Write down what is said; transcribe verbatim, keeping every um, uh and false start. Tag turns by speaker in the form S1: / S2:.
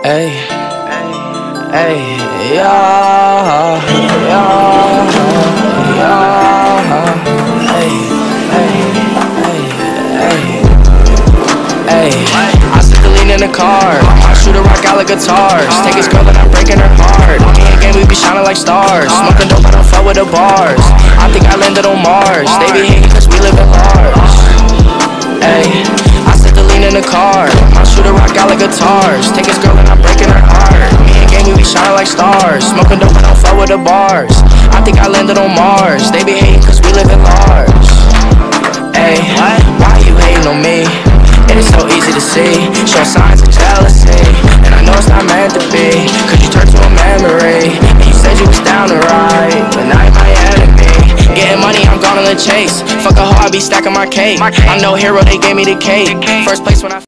S1: Hey, hey, yeah, yeah, yeah, hey, hey, hey, hey, hey. I stick the lean in the car, I shoot a rock out like guitars. Take his girl and I'm breaking her heart. Me and gang, we be shining like stars. Smoking dope, I don't fuck with the bars. I think I landed on Mars. They be hating cause we live in large. Hey, I stick the lean in the car, I shoot a rock out like guitars. Take his girl and I'm breaking her heart. Me and gang, we be shining like stars. Smoking dope, I don't fuck with the bars. I think I landed on Mars. They be hating cause we live in large. Hey, why you hating on me? It is so easy to see, show signs of jealousy. And I know it's not meant to be, cause you turned to a memory. And you said you was down to ride, but now you're my enemy. Getting money, I'm gone on the chase. Fuck a hoe, I be stacking my cake. I'm no hero, they gave me the cake. First place when I